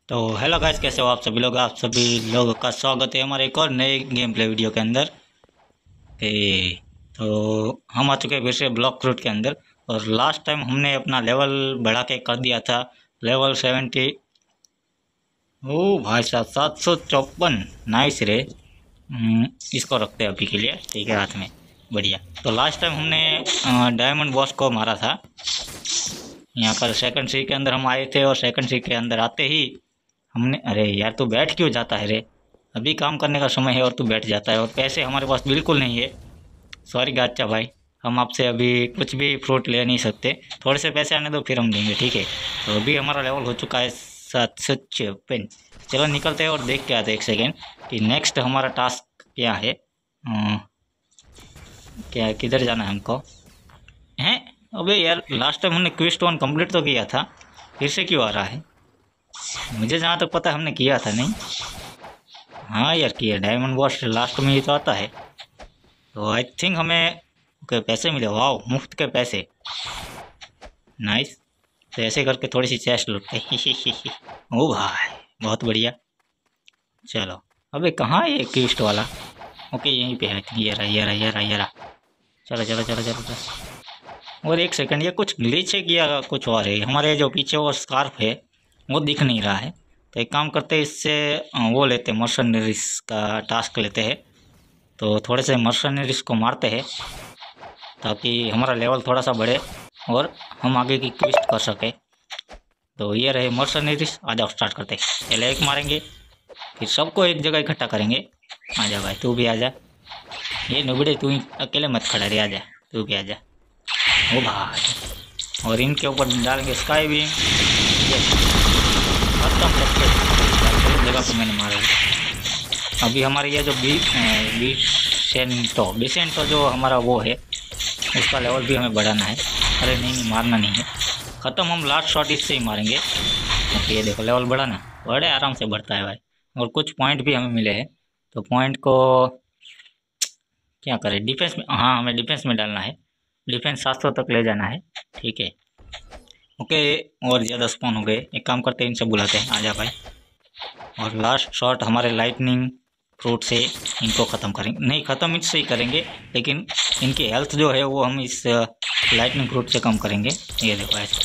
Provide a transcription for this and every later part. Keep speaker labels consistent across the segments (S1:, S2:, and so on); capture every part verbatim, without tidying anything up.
S1: तो hello guys, कैसे हो आप सभी लोग। आप सभी लोगों का स्वागत है हमारे एक और नए गेम प्ले वीडियो के अंदर। ए, तो हम आ चुके हैं फिर से ब्लॉक फ्रूट के अंदर। और लास्ट टाइम हमने अपना लेवल बढ़ा के कर दिया था लेवल सेवेंटी। ओ भाई साहब, सात सौ चौपन नाइस रे। हम्म, इसको रखते हैं अभी के लिए, ठीक है, हाथ में। बढ़िया। तो लास्ट टाइम हमने डायमंड बॉस को मारा था यहाँ पर सेकंड सी के अंदर। हम आए थे और सेकंड सी के अंदर आते ही हमने, अरे यार तू बैठ क्यों जाता है रे, अभी काम करने का समय है और तू बैठ जाता है। और पैसे हमारे पास बिल्कुल नहीं है। सॉरी गाचा भाई, हम आपसे अभी कुछ भी फ्रूट ले नहीं सकते। थोड़े से पैसे आने दो फिर हम देंगे, ठीक है। तो अभी हमारा लेवल हो चुका है सात सौ चौपन। चलो निकलते हैं और देख के आते हैं एक सेकेंड कि नेक्स्ट हमारा टास्क क्या है। आ, क्या किधर जाना है हमको। हैं अबे यार, लास्ट टाइम हमने क्विस्ट वन कंप्लीट तो किया था, फिर से क्यों आ रहा है। मुझे जहाँ तक पता है हमने किया था नहीं। हाँ यार किया, डायमंड बॉस लास्ट में ही तो आता है। तो आई थिंक हमें के पैसे मिले। वाह, मुफ्त के पैसे, नाइस। तो ऐसे करके थोड़ी सी चेस्ट लुटते ओ भाई बहुत बढ़िया। चलो अबे कहाँ है ये क्विस्ट वाला। ओके यहीं पे है, ये रहा ये रहा ये रहा ये रहा। चलो चलो चलो चलो चलो। और एक सेकंड, ये कुछ ग्लिच है किया कुछ और है। हमारे जो पीछे वो स्कार्फ है वो दिख नहीं रहा है। तो एक काम करते हैं, इससे वो लेते हैं, मर्सनरीज का टास्क लेते हैं। तो थोड़े से मर्सनरीज को मारते हैं ताकि हमारा लेवल थोड़ा सा बढ़े और हम आगे की क्विस्ट कर सके। तो ये रहे मर्सनरीज, आ जाओ स्टार्ट करते हैं। पहले एक मारेंगे फिर सबको एक जगह इकट्ठा करेंगे। आ जा भाई, तू भी आ जा। ये नुबड़े तू अकेले मत खड़ा रहे, आ जा तू भी आ जा। ओ भाई, और इनके ऊपर डालेंगे स्काई बीम। खत्म करके जगह पर मैंने मारा। अभी हमारे ये जो बी बीसेंटो बीसेंटो जो हमारा वो है, उसका लेवल भी हमें बढ़ाना है। अरे नहीं नहीं, मारना नहीं है, ख़त्म। हम लास्ट शॉट इससे ही मारेंगे। ओके ये देखो लेवल बढ़ा ना, बड़े आराम से बढ़ता है भाई। और कुछ पॉइंट भी हमें मिले हैं। तो पॉइंट को क्या करें, डिफेंस में, हाँ हमें डिफेंस में डालना है। डिफेंस सात सौ तक ले जाना है, ठीक है। ओके और ज़्यादा स्पॉन हो गए। एक काम करते हैं, इनसे बुलाते हैं, आजा भाई। और लास्ट शॉट हमारे लाइटनिंग फ्रूट से इनको ख़त्म करेंगे। नहीं, ख़त्म इससे ही करेंगे, लेकिन इनकी हेल्थ जो है वो हम इस लाइटनिंग फ्रूट से कम करेंगे। ये देखो ऐसे।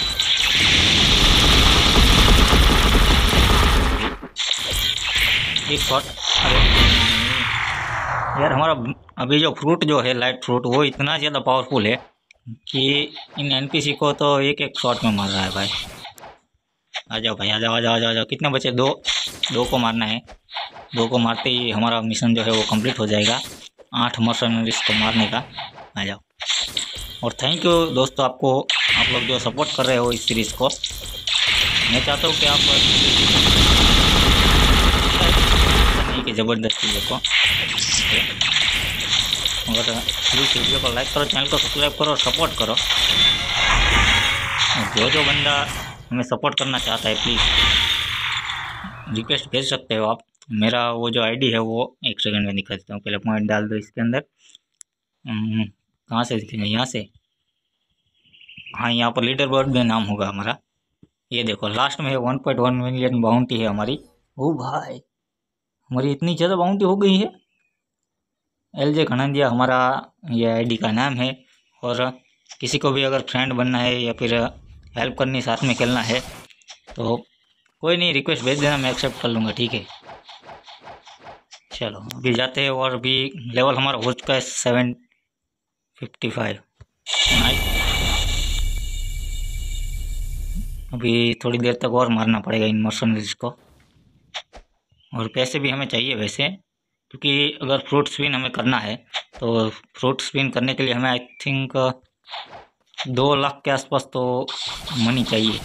S1: एक शॉट। अरे यार, हमारा अभी जो फ्रूट जो है लाइट फ्रूट, वो इतना ज़्यादा पावरफुल है कि इन एनपीसी को तो एक एक शॉट में मार रहा है भाई। आ जाओ भाई, आ जाओ आ जाओ आ जाओ। कितने बचे, दो दो को मारना है। दो को मारते ही हमारा मिशन जो है वो कंप्लीट हो जाएगा, आठ मर्सनरीज को मारने का। आ जाओ। और थैंक यू दोस्तों, आपको आप लोग जो सपोर्ट कर रहे हो इस सीरीज़ को। मैं चाहता हूँ कि आप नहीं कि ज़बरदस्ती देखो। अगर प्लीज़ वीडियो को लाइक करो, चैनल को सब्सक्राइब करो और सपोर्ट करो। जो जो बंदा हमें सपोर्ट करना चाहता है प्लीज़ रिक्वेस्ट भेज सकते हो आप। मेरा वो जो आईडी है वो एक सेकंड में दिखा देता हूँ। पहले पॉइंट डाल दो इसके अंदर। कहाँ से दिखेगा, यहाँ से। हाँ यहाँ पर लीडर बोर्ड में नाम होगा हमारा। ये देखो लास्ट में है one point one million bounty है हमारी। ओ भाई, हमारी इतनी ज़्यादा बाउंटी हो गई है। एल जे खनंदिया हमारा ये आईडी का नाम है। और किसी को भी अगर फ्रेंड बनना है या फिर हेल्प करनी, साथ में खेलना है, तो कोई नहीं, रिक्वेस्ट भेज देना, मैं एक्सेप्ट कर लूँगा, ठीक है। चलो अभी जाते हैं। और अभी लेवल हमारा हो चुका है सेवन फिफ्टी फाइव। अभी थोड़ी देर तक और मारना पड़ेगा इन मर्सनरीज को। और पैसे भी हमें चाहिए वैसे, क्योंकि अगर फ्रूट स्पिन हमें करना है तो फ्रूट स्पिन करने के लिए हमें आई थिंक दो लाख के आसपास तो मनी चाहिए।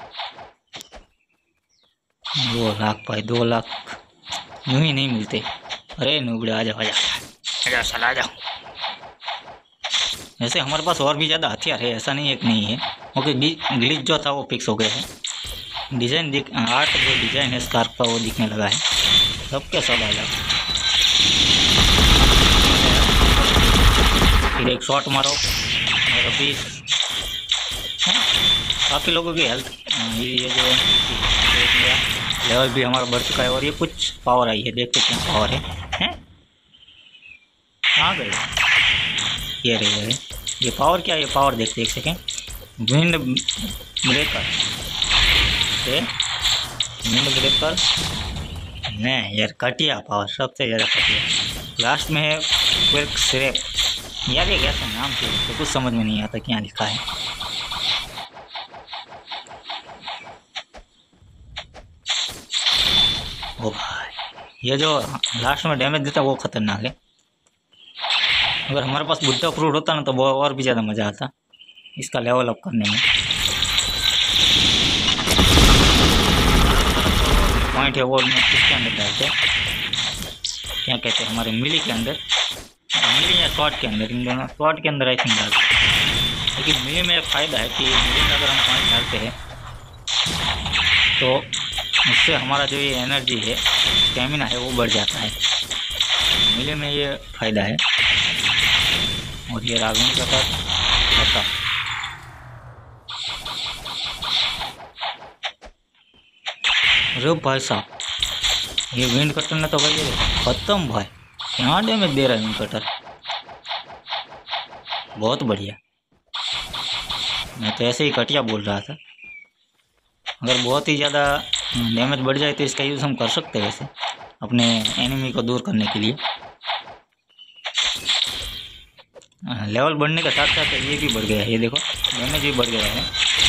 S1: दो लाख भाई, दो लाख यूँ ही नहीं मिलते। अरे नूबड़े आ जाओ आ जाओ आ जाओ साला आ जाओ। वैसे हमारे पास और भी ज़्यादा हथियार है, ऐसा नहीं एक नहीं है। ओके ग्लिच जो था वो फिक्स हो गया है। डिज़ाइन दिख आर्ट जो डिज़ाइन है स्कार्फ का वो दिखने लगा है। सबके सब आ जाओ। फिर एक शॉट मारो। और अभी काफ़ी लोगों की हेल्थ ये जो लेवल भी हमारा बढ़ चुका है और ये कुछ पावर आई है, देखते क्या पावर है हैं आ गए ये रही है ये पावर। क्या है ये पावर? देखते एक सेकेंड। विंड ब्रेकर से विंड ब्रेकर नहीं यार, कटिया पावर सबसे ज़्यादा कटिया। लास्ट में है क्विक सिरेप, यार ये कैसा नाम थे तो कुछ समझ में नहीं आता क्या लिखा है। ओ भाई ये जो लास्ट में डैमेज देता है वो खतरनाक है। अगर हमारे पास बुड्ढा फ्रूट होता ना तो वो और भी ज़्यादा मज़ा आता इसका लेवल अप करने में। पॉइंट है वो इसके अंदर डालते क्या कहते हैं हमारे मिली के अंदर, मिली या शॉर्ट के अंदर, इन दोनों शॉर्ट के अंदर आई थिंक डालते हैं। लेकिन मिली में एक फ़ायदा है कि मिली में अगर हम पॉइंट डालते हैं तो उससे हमारा जो ये एनर्जी है स्टेमिना है वो बढ़ जाता है। मिली में ये फ़ायदा है। और ये रागुन का था अरे भाई साहब ये विंड कटर ने तो भाई खत्म भाई, यहाँ डैमेज दे रहा है विंड कटर, बहुत बढ़िया। मैं तो ऐसे ही कटिया बोल रहा था। अगर बहुत ही ज़्यादा डैमेज बढ़ जाए तो इसका यूज़ हम कर सकते हैं वैसे अपने एनिमी को दूर करने के लिए। लेवल बढ़ने के साथ साथ ये भी बढ़ गया है, ये देखो डैमेज भी बढ़ गया है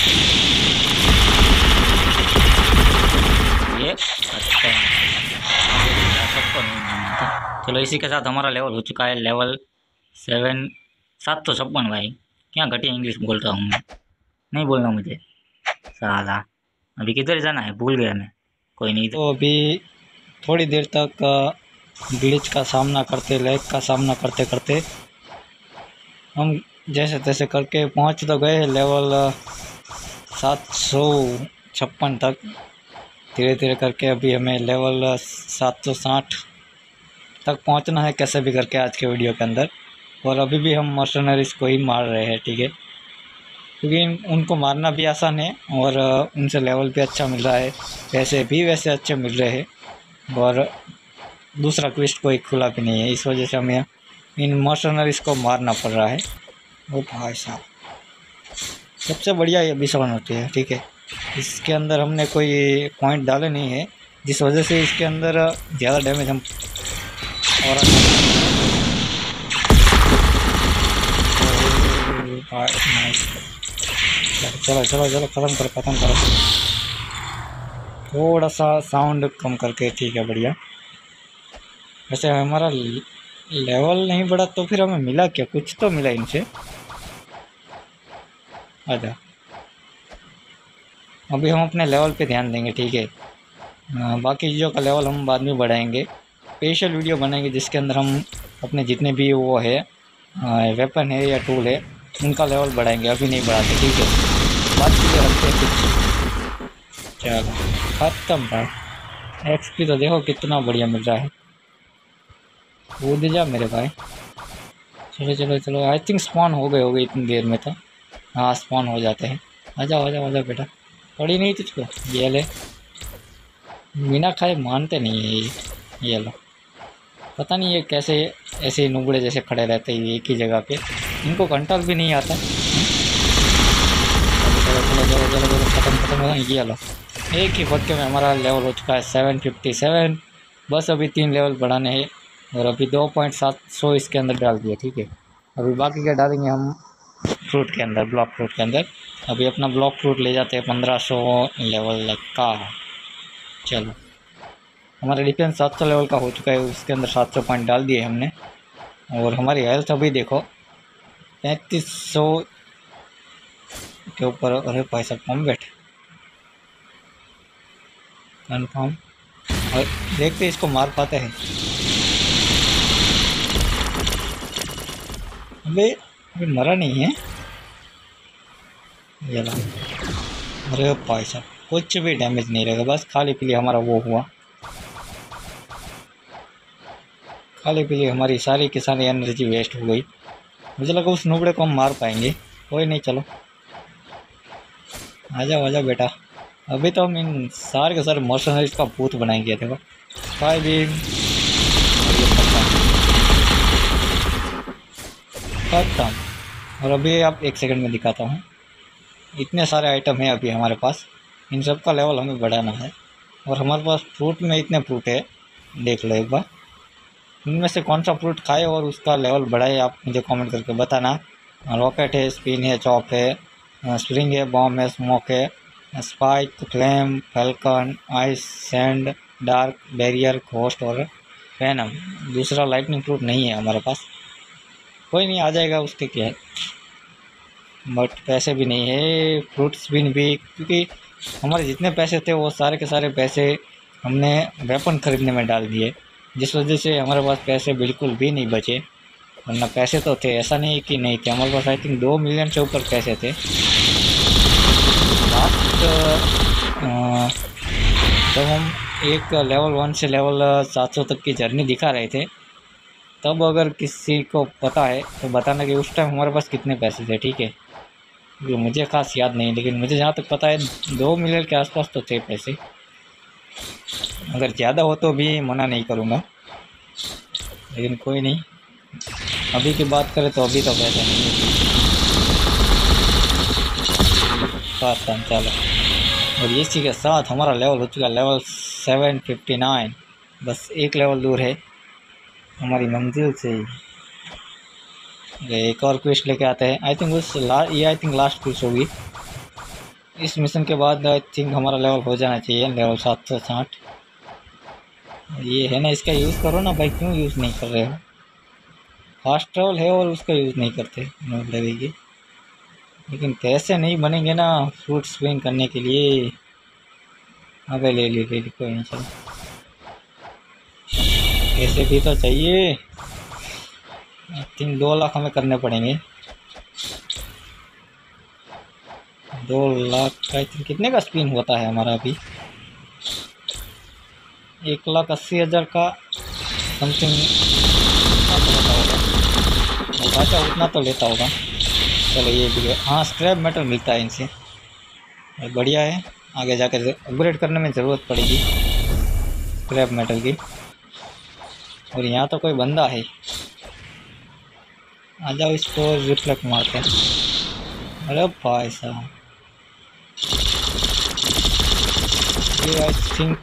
S1: ये। अच्छा सबको नहीं मानना था। चलो इसी के साथ हमारा लेवल हो चुका है लेवल सेवन सात सौ छप्पन। भाई क्या घटिया इंग्लिश बोल रहा हूँ मैं, नहीं बोलना मुझे साला। अभी किधर जाना है भूल गया मैं, कोई नहीं।
S2: तो अभी थोड़ी देर तक ग्लिच का सामना करते लैग का सामना करते करते हम जैसे तैसे करके पहुंच तो गए लेवल सात सौ छप्पन तक। धीरे धीरे करके अभी हमें लेवल सात सौ साठ तक पहुंचना है कैसे भी करके आज के वीडियो के अंदर। और अभी भी हम मर्सनरीज को ही मार रहे हैं, ठीक है, क्योंकि उनको मारना भी आसान है और उनसे लेवल भी अच्छा मिल रहा है, पैसे भी वैसे अच्छे मिल रहे हैं और दूसरा क्वेस्ट कोई खुला भी नहीं है। इस वजह से हमें इन मर्सनरीज को मारना पड़ रहा है। वो भाई साहब सबसे बढ़िया ये बिसवन होती है, ठीक है। इसके अंदर हमने कोई पॉइंट डाले नहीं है जिस वजह से इसके अंदर ज़्यादा डैमेज हम और चलो चलो चलो ख़त्म करो ख़त्म करो। थोड़ा सा साउंड कम करके, ठीक है बढ़िया। वैसे हमारा लेवल नहीं बढ़ा तो फिर हमें मिला क्या? कुछ तो मिला इनसे। अच्छा अभी हम अपने लेवल पे ध्यान देंगे, ठीक है। बाकी चीज़ों का लेवल हम बाद में बढ़ाएंगे, स्पेशल वीडियो बनाएंगे जिसके अंदर हम अपने जितने भी वो है वेपन है या टूल है उनका लेवल बढ़ाएंगे। अभी नहीं बढ़ाते, ठीक है। बात चीज़ें रखते हैं कुछ। चलो खत्म भाई। एक्सपी तो देखो कितना बढ़िया मिल रहा है। कूद जा मेरे भाई। चलो चलो चलो आई थिंक स्पॉन हो गए हो गए इतनी देर में तो। हाँ स्पॉन हो जाते हैं। आजा आजा आजा बेटा, पड़ी नहीं तुझको? ये ले, बिना खाए मानते नहीं है ये। ये लो, पता नहीं ये कैसे ऐसे ही नुबड़े जैसे खड़े रहते हैं एक ही जगह पे, इनको कंट्रोल भी नहीं आता। चलो चलो चलो चलो चलो खत्म खत्म। ये लो एक ही फटके में हमारा लेवल हो चुका है सेवन फिफ्टी सेवन। बस अभी तीन लेवल बढ़ाने हैं और अभी दो पॉइंट सात सौ इसके अंदर डाल दिया, ठीक है। अभी बाकी क्या डालेंगे हम फ्रूट के अंदर, ब्लॉक फ्रूट के अंदर। अभी अपना ब्लॉक फ्रूट ले जाते हैं पंद्रह सौ लेवल का। चलो हमारा डिफेंस सात सौ लेवल का हो चुका है, उसके अंदर सात सौ पॉइंट डाल दिए हमने। और हमारी हेल्थ अभी देखो पैंतीस सौ के ऊपर। अरे भाई साहब कम बैठ कन्फर्म। और देखते इसको मार पाते हैं। अबे अभी मरा नहीं है ये लो। अरे भाई साहब कुछ भी डैमेज नहीं रहेगा, बस खाली पीली हमारा वो हुआ, खाली पीली हमारी सारी की सारी एनर्जी वेस्ट हो गई। मुझे लगा उस नुबड़े को हम मार पाएंगे, कोई नहीं। चलो आजा आजा बेटा, अभी तो हम इन सारे के सारे मर्सनरीज का भूत बनाएंगे। देखो फाइव बीम खत्म। और अभी आप एक सेकंड में दिखाता हूँ, इतने सारे आइटम हैं अभी हमारे पास, इन सब का लेवल हमें बढ़ाना है। और हमारे पास फ्रूट में इतने फ्रूट है, देख लो एक बार, इनमें से कौन सा फ्रूट खाए और उसका लेवल बढ़ाए, आप मुझे कमेंट करके बताना। रॉकेट है, स्पिन है, चॉप है, स्प्रिंग है, बॉम्ब है, स्मोक है, spike, flame, falcon, ice, sand, dark, barrier, ghost और वेनम। दूसरा लाइटनिंग फ्रूट नहीं है हमारे पास, कोई नहीं, आ जाएगा, उसके क्या है। बट पैसे भी नहीं है, फ्रूट्स भी नहीं भी, क्योंकि हमारे जितने पैसे थे वो सारे के सारे पैसे हमने वेपन ख़रीदने में डाल दिए, जिस वजह से हमारे पास पैसे बिल्कुल भी नहीं बचे। वरना पैसे तो थे, ऐसा नहीं कि नहीं थे, हमारे पास आई थिंक दो मिलियन से ऊपर पैसे थे। लास्ट जब हम एक लेवल वन से लेवल सात सौ तक की जर्नी दिखा रहे थे, तब अगर किसी को पता है तो बताना कि उस टाइम हमारे पास कितने पैसे थे, ठीक है। ये मुझे खास याद नहीं, लेकिन मुझे जहाँ तक पता है दो मिलियन के आसपास तो थे पैसे। अगर ज़्यादा हो तो भी मना नहीं करूँगा, लेकिन कोई नहीं, अभी की बात करें तो अभी तो पैसे नहीं है। खत्म, चलो। और इसी के साथ हमारा लेवल हो चुका लेवल सेवन फिफ्टी नाइन, बस एक लेवल दूर है हमारी मंजिल से। एक और क्वेस्ट लेके आते हैं, आई थिंक उस ला ये आई थिंक लास्ट क्वेस्ट होगी। इस मिशन के बाद आई थिंक हमारा लेवल हो जाना चाहिए लेवल सात सौ साठ। ये है ना, इसका यूज़ करो ना भाई, क्यों यूज़ नहीं कर रहे हो। फास्ट ट्रैवल है और उसका यूज़ नहीं करते, नोट लगेगी। लेकिन पैसे नहीं बनेंगे ना फ्रूट स्पिन करने के लिए। अबे ले ली ले ली, कोई नहीं, चलो पैसे भी तो चाहिए। आई थिंक दो लाख हमें करने पड़ेंगे, दो लाख आई थिंक। कितने का स्पिन होता है हमारा अभी? एक लाख अस्सी हज़ार का समथिंग होता होगा, अच्छा उतना तो लेता होगा। चलो ये भी है, हाँ स्क्रैप मेटल मिलता है इनसे, बढ़िया है। आगे जाकर अपग्रेड करने में ज़रूरत पड़ेगी स्क्रैप मेटल की। और यहाँ तो कोई बंदा है, आ जाओ, इसको रिफ्लेक्ट मारते हैं। अरे भाई साहब, ये आई थिंक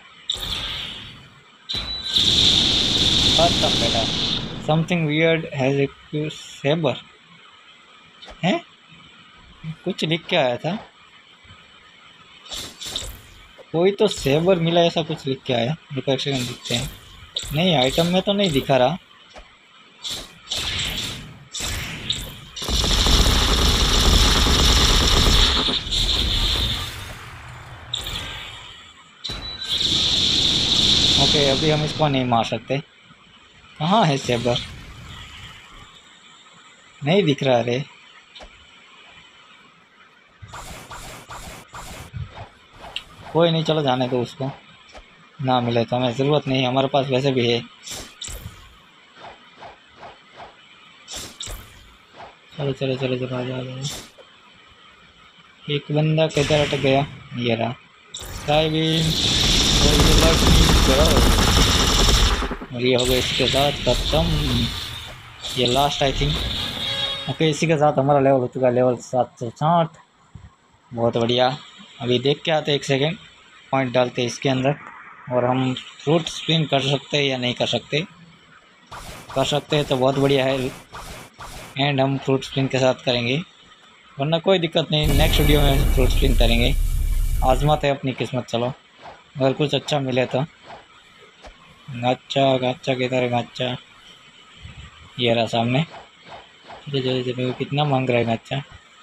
S2: खत्म बेटा। Something weird has a sabre है, कुछ लिख के आया था, कोई तो सेबर मिला ऐसा कुछ लिख के आया। रुको एक सेकंड दिखते हैं, नहीं आइटम में तो नहीं दिखा रहा। ओके, अभी हम इसको नहीं मार सकते। कहाँ है सेबर, नहीं दिख रहा। रे कोई नहीं, चलो जाने दो उसको, ना मिले तो हमें ज़रूरत नहीं, हमारे पास वैसे भी है। चलो चलो चलो चलो, आ जाओ। एक बंदा किधर अटक गया, ये रहा। और ये हो गया इसके साथ खत्म, ये लास्ट आई थिंक। ओके, इसी के साथ हमारा लेवल हो चुका है लेवल सात सौ साठ। बहुत बढ़िया। अभी देख के आते एक सेकेंड, पॉइंट डालते हैं इसके अंदर, और हम फ्रूट स्पिन कर सकते हैं या नहीं कर सकते। कर सकते हैं तो बहुत बढ़िया है, एंड हम फ्रूट स्पिन के साथ करेंगे, वरना कोई दिक्कत नहीं, नेक्स्ट वीडियो में फ्रूट स्पिन करेंगे। आजमाते हैं अपनी किस्मत, चलो अगर कुछ अच्छा मिले तो। गाचा गाचा किधर है गाचा, ये रहा सामने। चलो चलो चलो, कितना मांग रहा है गाचा?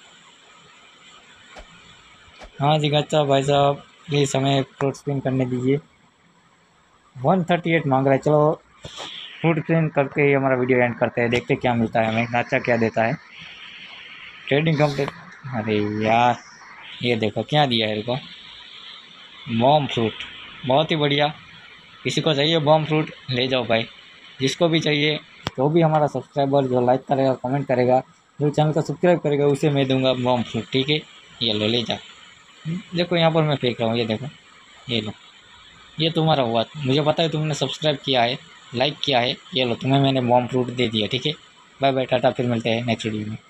S2: हाँ जी गाचा भाई साहब, प्लीज़ हमें फ्रूट स्पिन करने दीजिए। वन थर्टी एट मांग रहा है। चलो फ्रूट स्पिन करके ही हमारा वीडियो एंड करते हैं, देखते क्या मिलता है हमें, गाचा क्या देता है। Trading complete. अरे यार, ये देखो क्या दिया है इनको, बॉम फ्रूट, बहुत ही बढ़िया। किसी को चाहिए बॉम फ्रूट, ले जाओ भाई, जिसको भी चाहिए। तो भी हमारा सब्सक्राइबर जो लाइक करेगा, कमेंट करेगा, जो चैनल को सब्सक्राइब करेगा, उसे मैं दूंगा बॉम फ्रूट, ठीक है। ये लो, ले जाओ। देखो यहाँ पर मैं फेंक रहा हूँ, ये देखो, ये लो, ये तुम्हारा हुआ। मुझे पता है तुमने सब्सक्राइब किया है, लाइक किया है, ये लो तुम्हें मैंने बॉम्ब फ्रूट दे दिया। ठीक है, बाय बाय, टाटा, फिर मिलते हैं नेक्स्ट वीडियो में।